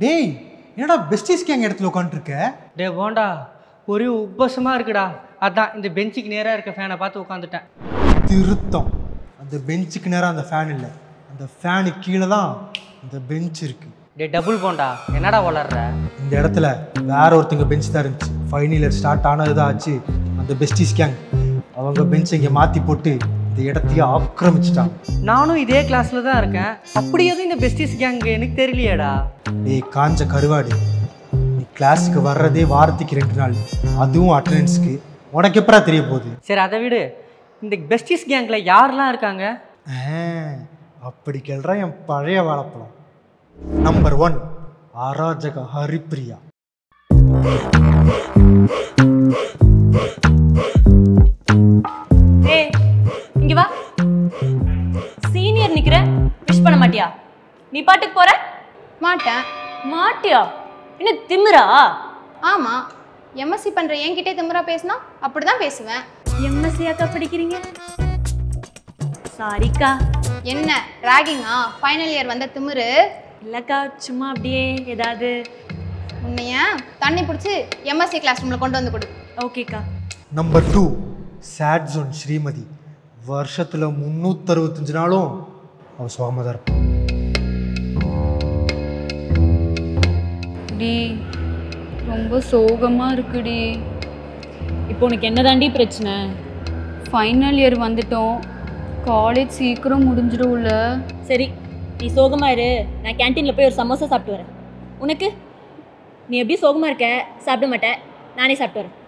டேய் என்னடா besties gang இடத்துல உட்காந்துருக்க? டே போண்டா ஒரே உப்பசமாக இருக்குடா, அதான் இந்த பெஞ்சுக்கு நேராக இருக்க ஃபேனை பார்த்து உட்காந்துட்டேன். திருத்தம், அந்த பெஞ்சுக்கு நேராக அந்த ஃபேன் இல்லை, அந்த ஃபேனுக்கு கீழே தான் இந்த பெஞ்ச் இருக்கு. டே டபுள் போண்டா என்னடா வளர்ற? இந்த இடத்துல வேற ஒருத்தங்க பெஞ்ச் தான் இருந்துச்சு. ஃபைனல் இயர் ஸ்டார்ட் ஆனதுதான் ஆச்சு. அந்த பெஸ்டிஸ் கேங் அவங்க பெஞ்சை இங்கே மாற்றி போட்டு இந்த இடத்தையே ஆக்கிரமிச்சிட்டாங்க. நானும் இதே கிளாஸில் தான் இருக்கேன், அப்படி எதுவும் இந்த பெஸ்டிஸ் கேங் எனக்கு தெரியலையேடா. டேய் காஞ்ச கருவாடு, நீ கிளாஸுக்கு வர்றதே வாரத்துக்கு 2 நாள், அதுவும் அட்டண்டன்ஸுக்கு. உனக்கு எப்படா தெரிய போகுது? சரி அதை விடு, இந்த பெஸ்டிஸ் கேங்கில் யாரெல்லாம் இருக்காங்க? அப்படி கேள்றா என் பழைய வாழைப்பழம். நம்பர் 1 அராஜக ஹரிப்பிரியா. இங்க வா. சீனியர் நிக்கிற, விஷ் பண்ண மாட்டியா? நீ பாட்டுக்கு போற? மாட்டேன். மாட்டியா? என்ன திமிரா? ஆமா, எம்எஸ்சி பண்ற என்கிட்டே திமிரா பேசினா அப்படிதான் பேசுவேன். எம்எஸ்சி அக்கா படிக்கிறீங்க? சாரிக்கா. என்ன ராகிங்கா? ஃபைனல் இயர் வந்த திமிரு இல்லக்கா, சும்மா அப்படியே ஏதாவது. உன்னைய தண்ணி பிடிச்சி எம்எஸ்சி கிளாஸ் ரூம்ல கொண்டு வந்து கொடு. ஓகேக்கா. Number 2 chat zone Srimathi. வருஷத்துல 365 நாளும் அவ சுகமாக தான் இருப்பான். டி ரொம்ப சோகமா இருக்குடி. இப்போ உனக்கு என்னதாண்டி பிரச்சனை? ஃபைனல் இயர் வந்துட்டோம், காலேஜ் சீக்கிரம் முடிஞ்சிடும்ல. சரி நீ சோகமா இரு, நான் கேன்டீன்ல போய் ஒரு சமோசா சாப்பிட்டு வரேன். உனக்கு நீ எப்படி சோகமா இருக்க? சாப்பிட மாட்டேன், நானே சாப்பிட்டு வரேன்.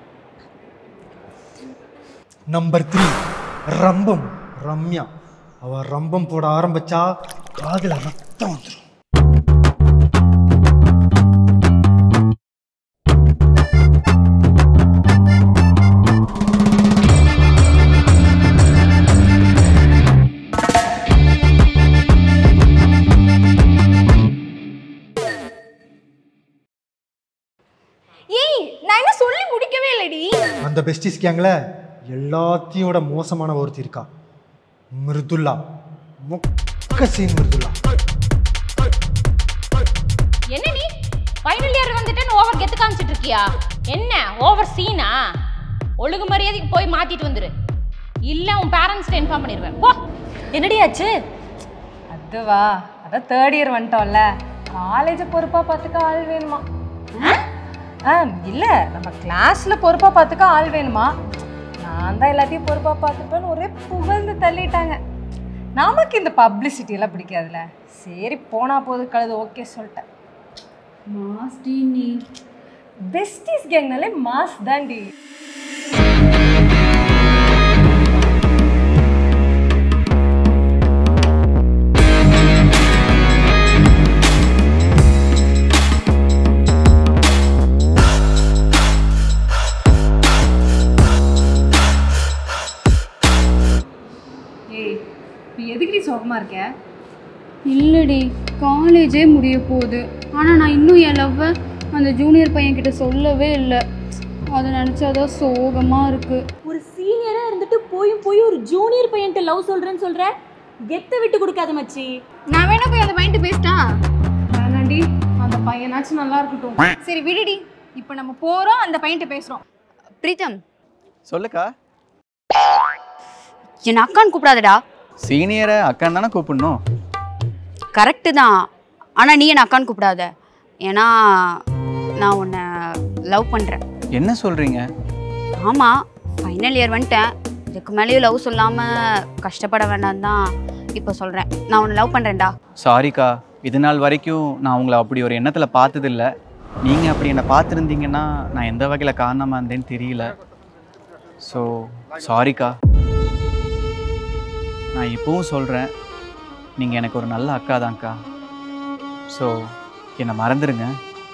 நம்பர் 3 ரம்பம் ரம்யா. அவ ரம்பம் போட ஆரம்பிச்சா காதுல ரத்தம் வந்துடும். அந்த பெஸ்டிஸ் கேங்ல எல்லாத்தையோட மோசமான ஒருத்தி இருக்கா, மிருதுலா. மொக்கசீன் மிருதுலா. என்ன நீ ஃபைனல் இயர் வந்துட்டேன்னு ஓவர் கெத்து காமிச்சிட்டு இருக்கியா? என்ன ஓவர் சீனா? ஒழுங்கு மரியாதைக்கு போய் மாத்திட்டு வந்துரு, இல்ல உன் பேரண்ட்ஸ்ட்ட இன்ஃபார்ம் பண்ணிடுவேன். போ. என்னடி ஆச்சு? அதுவா, அதான் 3rd இயர் வந்துட்டோம்ல, காலேஜ் பொறுப்பா பார்த்துக்க ஆள் வேணுமா? இல்லை, நம்ம கிளாஸில் பொறுப்பாக பார்த்துக்க ஆள் வேணுமா? நான் தான் எல்லாத்தையும் பொறுப்பாக பார்த்துப்பேன்னு ஒரே புகழ்ந்து தள்ளிட்டாங்க. நமக்கு இந்த பப்ளிசிட்டியெல்லாம் பிடிக்காதுல்ல, சரி போனால் போது கழுது ஓகே சொல்லிட்டேன். மாஸ் டி, நீ பெஸ்டிஸ் கேங்னாலே மாஸ் தாண்டி. எதுக்கு சோகமாக இருக்க? இல்லடி, காலேஜே முடிய போகுது. ஆனால் நான் இன்னும் என் லவ்வை அந்த ஜூனியர் பையன்கிட்ட சொல்லவே இல்லை. அதை நினச்சாதான் சோகமாக இருக்கு. ஒரு சீனியராக இருந்துட்டு போய் ஒரு ஜூனியர் பையன்கிட்ட லவ் சொல்கிறேன்னு சொல்கிற, கெத்தை விட்டு கொடுக்காத மச்சி. நான் வேணா போய் அந்த பையன்ட்டு பேசிட்டா? வேணாண்டி, அந்த பையனாச்சும் நல்லா இருக்கட்டும். சரி விடுடி, இப்போ நம்ம போகிறோம், அந்த பையன்ட்டு பேசுகிறோம். பிரீத்தம் சொல்லுக்கா. என் அக்கான்னு கூப்பிடாதடா. சீனியரை அக்கான்னு தானே கூப்பிடணும். கரெக்டு தான், ஆனால் நீ என் அக்கான்னு கூப்பிடாத. ஏன்னா நான் உன்னை லவ் பண்ணுறேன். என்ன சொல்கிறீங்க? ஆமாம், ஃபைனல் இயர் வந்துட்டேன், இதுக்கு மேலேயும் லவ் சொல்லாமல் கஷ்டப்பட வேண்டாம் தான் இப்போ சொல்கிறேன். நான் உன்னை லவ் பண்ணுறேன்டா. சாரிக்கா, இது நாள் வரைக்கும் நான் உங்களை அப்படி ஒரு எண்ணத்தில் பார்த்ததில்லை. நீங்கள் அப்படி என்னை பார்த்துருந்தீங்கன்னா நான் எந்த வகையில் காரணமாக இருந்தேன்னு தெரியல. ஸோ சாரிக்கா. நான் இப்போவும் சொல்கிறேன், நீங்கள் எனக்கு ஒரு நல்ல அக்கா தான்க்கா. ஸோ என்னை மறந்துடுங்க.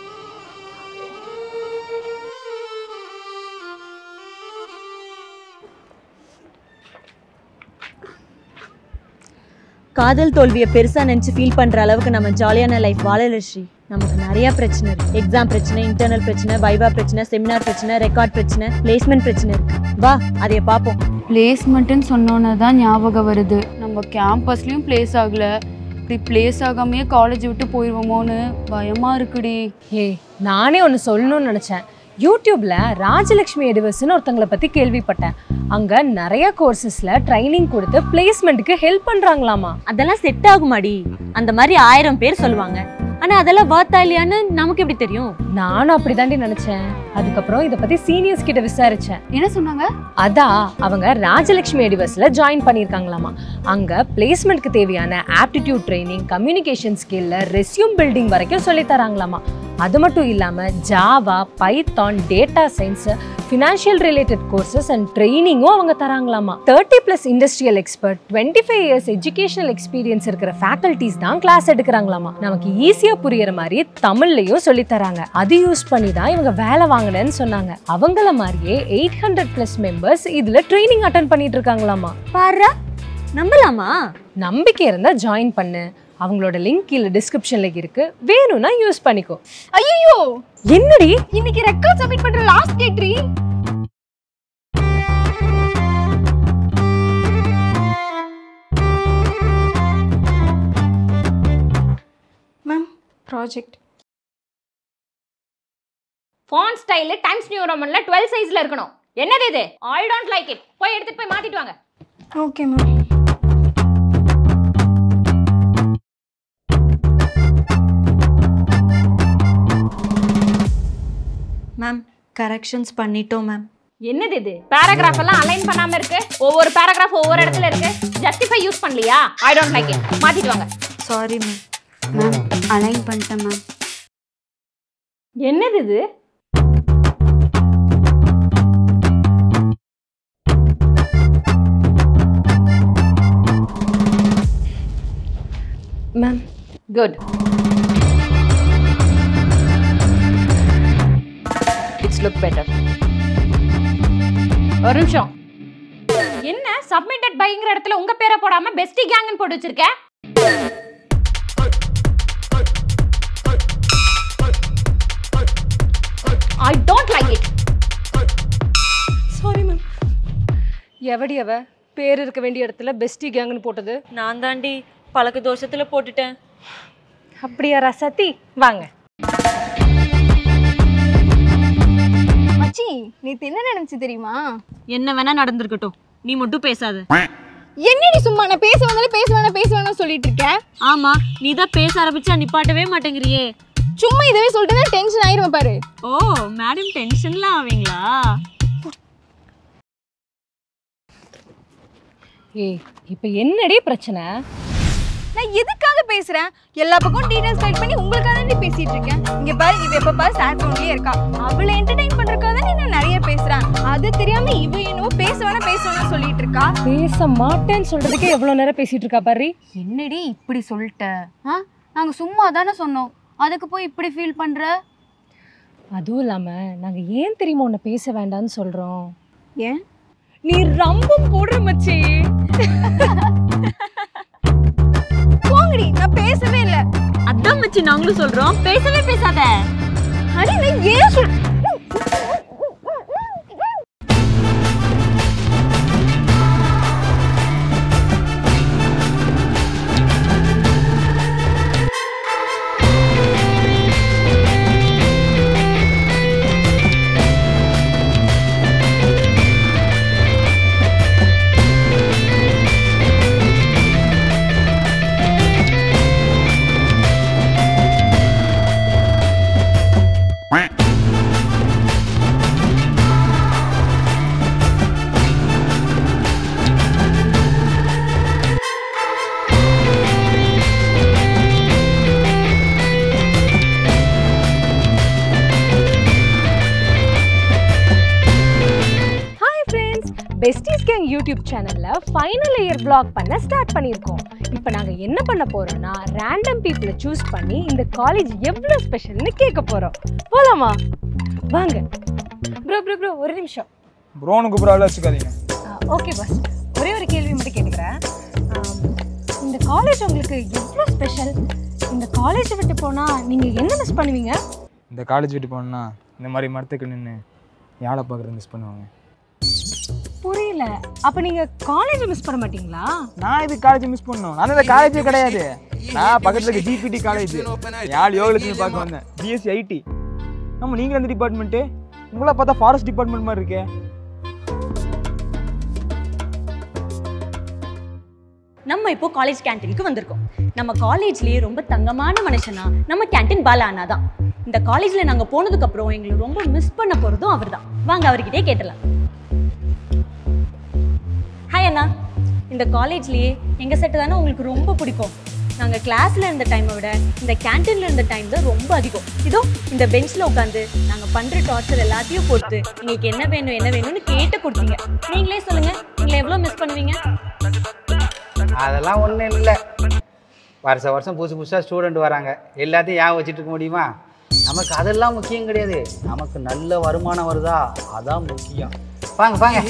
காதல் தோல்வியை பெருசாக நினச்சி ஃபீல் பண்ணுற அளவுக்கு நம்ம ஜாலியான லைஃப் வாழல ஸ்ரீ. நமக்கு நிறையா பிரச்சனை இருக்குது. எக்ஸாம் பிரச்சனை, இன்டர்னல் பிரச்சனை, வைவா பிரச்சனை, செமினார் பிரச்சனை, ரெக்கார்ட் பிரச்சனை, பிளேஸ்மெண்ட் பிரச்சனை இருக்குது. வா அதைய பார்ப்போம். பிளேஸ்மெண்ட்டுன்னு சொன்னோன்னு தான் ஞாபகம் வருது, நம்ம கேம்பஸ்லேயும் பிளேஸ் ஆகலை, இப்படி பிளேஸ் ஆகாமையே காலேஜ் விட்டு போயிடுவோமோன்னு பயமாக இருக்குடி. ஏய் நானே ஒன்று சொல்லணும்னு நினச்சேன். யூடியூப்ல ராஜலக்ஷ்மி எடிவர்ஸ்னு ஒருத்தங்களை பற்றி கேள்விப்பட்டேன். அங்கே நிறைய கோர்சஸில் ட்ரைனிங் கொடுத்து பிளேஸ்மெண்ட்டுக்கு ஹெல்ப் பண்ணுறாங்களாமா. அதெல்லாம் செட் ஆகுமாடி? அந்த மாதிரி 1000 பேர் சொல்லுவாங்க. ஆனா அதெல்லாம் வர்த்தா இல்லையான்னு நமக்கு எப்படி தெரியும்? நானும் அப்படிதாண்டி நினைச்சேன். அதுக்கப்புறம் இதை பத்தி சீனியர்ஸ் கிட்ட விசாரிச்சேன். என்ன சொன்னாங்க? அதான் அவங்க ராஜலக்ஷ்மி எடிவர்ஸ்ல ஜாயின் பண்ணியிருக்காங்களாமா. அங்க பிளேஸ்மெண்ட்க்கு தேவையான ஆப்டிடியூட் ட்ரைனிங், கம்யூனிகேஷன் ஸ்கில்ல, ரெஸ்யூம் பில்டிங் வரைக்கும் சொல்லி தராங்களாமா. அது மட்டும் இல்லாம Java, Python, data science, financial related courses and ட்ரைனிங்கும் அவங்க தராங்களாமா. 30+ industrial expert, 25 years educational experience இருக்கிற ஃபேக்கல்டிஸ் தான் கிளாஸ் எடுக்கிறாங்களாமா. நமக்கு ஈஸியா புரியுற மாதிரி தமிழ்லயும் சொல்லி தராங்க. அது யூஸ் பண்ணி தான் இவங்க வேலை வாங்கினேன்னு சொன்னாங்க. அவங்கள மாதிரியே 800+ மெம்பர்ஸ் இதுல ட்ரைனிங் அட்டெண்ட் பண்ணிட்டு இருக்காங்களாமா. பாரு, நம்பலாமா? நம்பிக்கை இருந்தா ஜாயின் பண்ணு. அவங்களோட லிங்க் கீழே டிஸ்கிரிப்ஷன்ல இருக்கு, வேணும்னா யூஸ் பண்ணிக்கோ. ஐயோ என்னடி இன்னைக்கு ரெக்கார்ட் சப்மிட் பண்ற லாஸ்ட் டேட் ரீ. Ma'am project font style Times New ரோமன்ல 12 சைஸ்ல இருக்கணும். என்னது இது? I don't like it. போய் எடுத்துட்டு போய் மாத்திட்டு வாங்க. Okay ma'am. மேம் கரெக்ஷன்ஸ் பண்ணிட்டோம் மேம். என்னது இது? பேராகிராஃப் எல்லாம் அலைன் பண்ணாம இருக்கு. ஒவ்வொரு பேராகிராஃப் ஒவ்வொரு இடத்துல இருக்கு. ஜஸ்டிஃபை யூஸ் பண்ணலையா? I don't like it. மாத்திட்டு வாங்க. Sorry ma'am. மேம் அலைன் பண்ணிட்டேன் மேம். என்னது இது? Ma'am good. It's look better. ஒரு நிமிஷம். என்ன சப்மிட்டட் பைங்கிற இடத்துல உங்க பேரை போடாம பெஸ்டி கேங்னு போட்டு வச்சிருக்க? I don't like it. Sorry ma'am. எவடி அவ பேர் இருக்க வேண்டிய இடத்துல பெஸ்டி கேங்னு போட்டது? நான் தாண்டி பழக்க தோஷத்துல போட்டுட்டேன். அப்படியா ரசதி? வாங்க. மச்சி நீ என்ன நினைச்சு தெரியுமா? என்ன வேணா நடந்திருக்கட்டும், நீ மட்டும் பேசாத. என்னடி சும்மா நான் பேச வேணாம் சொல்லிட்டு இருக்கேன். ஆமா, நீ தான் பேச ஆரம்பிச்சா நிப்பாட்டவே மாட்டேங்கிறியே. சும்மா இதவே சொல்லிட்டு டென்ஷன் ஆயிருவேன் பாரு. ஓ மேடம் டென்ஷன்லாம் ஆவீங்களா? ஏய் இப்போ என்னடி பிரச்சனை? நான் எதுக்காக பேசுறேன்? எல்லா பக்கம் டீடைல்ஸ் ரைட் பண்ணி உங்களுக்காக தான் பேசிட்டு இருக்கேன். இங்க பாரு, இவ எப்ப பாரு சாட் ஃபோன்லயே இருக்கா. அவளை என்டர்டெயின் பண்றதுக்காக தான் நான் நிறைய பேசுறேன். அது தெரியாம இவ என்னவோ பேச வேணாம் சொல்லிட்டு இருக்கா. பேச மாட்டேன்னு சொல்றதுக்கே எவ்வளவு நேரம் பேசிட்டு இருக்கா பாரு. என்னடி இப்படி சொல்லிட்ட? நாங்க சும்மா தானே சொன்னோம், அதுக்கு போய் இப்படி ஃபீல் பண்ற? அதுவும் இல்லாம நாங்க ஏன் தெரியுமா உன்னை பேச வேண்டாம்னு சொல்றோம்? ஏன்? நீ ரம்பம் போடுற மச்சி. போங்கடி, நான் பேசவே இல்ல. அதான் மச்சி நாங்களும் சொல்றோம், பேசவே பேசாத. அடி நான் ஏன் சொல் பெஸ்டிஸ் கேங் யூடியூப் சேனல்ல ஃபைனல் இயர் vlog பண்ண ஸ்டார்ட் பண்ணியிருக்கோம். இப்போ நாங்க என்ன பண்ண போறோம்னா ரேண்டம் பீப்புளை சூஸ் பண்ணி இந்த காலேஜ் எவ்வளோ ஸ்பெஷல்னு கேட்க போறோம். போலாமா? வாங்க. ப்ரோ ஒரு நிமிஷம். ப்ரோனுக்கு ப்ராப்ளம் வச்சுக்காதீங்க. ஓகே பாஸ், ஒரே ஒரு கேள்வி மட்டும் கேட்டுக்கிறேன். இந்த காலேஜ் உங்களுக்கு எவ்வளோ ஸ்பெஷல்? இந்த காலேஜை விட்டு போனா நீங்க என்ன மிஸ் பண்ணுவீங்க? இந்த காலேஜ் விட்டு போனோன்னா இந்த மாதிரி மரத்துக்கு நின்று யாழை பார்க்குறது மிஸ் பண்ணுவாங்க. புரியல. அப்ப நீங்க காலேஜ் மிஸ் பண்ண மாட்டீங்களா? நான் இது காலேஜ் மிஸ் பண்ணணும். நான் இந்த காலேஜே கிடையாது. நான் பக்கத்துல இருக்க ஜிபிடி காலேஜ் யாழ் யோகலட்சுமி பார்க்க வந்தேன். BSc IT. நம்ம நீங்க அந்த டிபார்ட்மெண்ட்டு உங்களா பார்த்தா ஃபாரஸ்ட் டிபார்ட்மெண்ட் மாதிரி இருக்கே. நம்ம இப்போ காலேஜ் கேண்டீனுக்கு வந்திருக்கோம். நம்ம காலேஜ்லயே ரொம்ப தங்கமான மனுஷனா நம்ம கேண்டீன் பாலா அண்ணா தான். இந்த காலேஜ்ல நாங்க போனதுக்கு அப்புறம் எங்களை ரொம்ப மிஸ் பண்ண போறதும் அவர்தான். வாங்க அவர்கிட்டயே கேட்டலாம். ஹாய் அண்ணா, இந்த காலேஜ்லயே எங்க செட் தானே உங்களுக்கு ரொம்ப பிடிக்கும். நாங்க கிளாஸ்ல இருந்த டைமை விட இந்த கேண்டீன்ல இருந்த டைம் தான் ரொம்ப அதிகம். இதோ இந்த பெஞ்ச்ல உட்காந்து நாங்க பண்ற டார்ச்சர் எல்லாத்தையும் பொறுத்து உங்களுக்கு என்ன வேணும்னு கேட்டு கொடுத்தீங்க. நீங்களே சொல்லுங்க, நீங்க எவ்வளவு மிஸ் பண்ணுவீங்க? அதெல்லாம் ஒன்றும் இல்லை. வருஷம் புதுசாக ஸ்டூடெண்ட் வராங்க, எல்லாத்தையும் ஏன் வச்சுட்டு இருக்க முடியுமா? நமக்கு அதெல்லாம் முக்கியம் கிடையாது. நமக்கு நல்ல வருமானம் வருதா, அதான் முக்கியம். வாங்க வாங்க.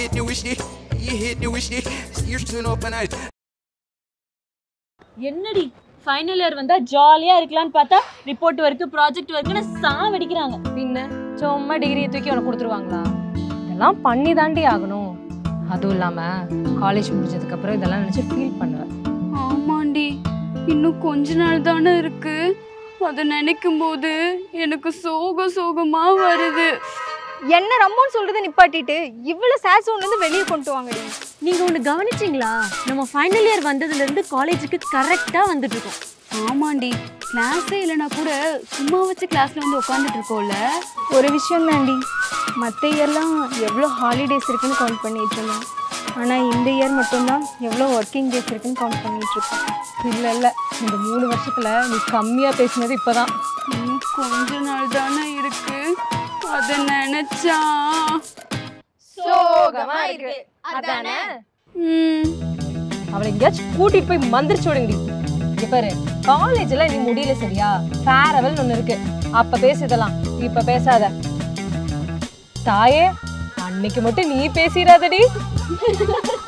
என்னடி ஃபைனல் இயர் வந்தா ஜாலியா இருக்கலாம்னு பார்த்தா ரிப்போர்ட் ஒர்க் ப்ராஜெக்ட் ஒர்க்னு சாவடிக்கிறாங்க. பின்ன சும்மா டிகிரியை தூக்கி உனக்கு கொடுத்துருவாங்களா? இதெல்லாம் பண்ணி தாண்டி ஆகணும். அதுவும் இல்லாமல் காலேஜ் முடிஞ்சதுக்கப்புறம் இதெல்லாம் நினச்சி ஃபீல் பண்ணுவேன். ஆமாண்டி, இன்னும் கொஞ்ச நாள் தானே இருக்கு. அதை நினைக்கும் போது எனக்கு சோகமா வருது. என்ன ரம்மோன்னு சொல்றதை நிப்பாட்டிட்டு இவ்வளவு சேட்ஸ் ஒன்று வந்து வெளியே கொண்டு வாங்கடி. நீங்க ஒன்று கவனிச்சிங்களா? நம்ம ஃபைனல் இயர் வந்ததுல இருந்து காலேஜுக்கு கரெக்டா வந்துட்டு இருக்கோம். ஆமாண்டி, கிளாஸே இல்லைனா கூட சும்மா வச்சு கிளாஸ்ல வந்து உட்காந்துட்டு இருக்கோம்ல. ஒரு விஷயம் தாண்டி, மற்ற இயர்லாம் எவ்வளோ ஹாலிடேஸ் இருக்குன்னு கவுண்ட் பண்ணிட்டு இருந்தோம். ஆனால் இந்த இயர் மட்டும்தான் எவ்வளோ ஒர்க்கிங் டேஸ் இருக்குன்னு கவுண்ட் பண்ணிட்டு இருக்கோம். இல்லை இந்த 3 வருஷத்துல நீ கம்மியாக பேசினது இப்போதான். இன்னும் கொஞ்ச நாள் தானே இருக்கு. அதை நினைச்சா சோகமா இருக்கு. அதானே? அவளை எங்கேயாச்சும் கூட்டிட்டு போய் மந்திரிச்சு விடுங்கடி. இங்க பாரு, காலேஜ்ல நீ முடியல சரியா? ஃபேர்வெல் ஒன்று இருக்கு, அப்ப பேசுதலாம், இப்ப பேசாத. தாயே, அன்னைக்கு மட்டும் நீ பேசிடாதடி.